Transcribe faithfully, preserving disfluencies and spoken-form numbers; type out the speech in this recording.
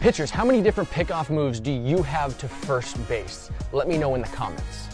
Pitchers, how many different pickoff moves do you have to first base? Let me know in the comments.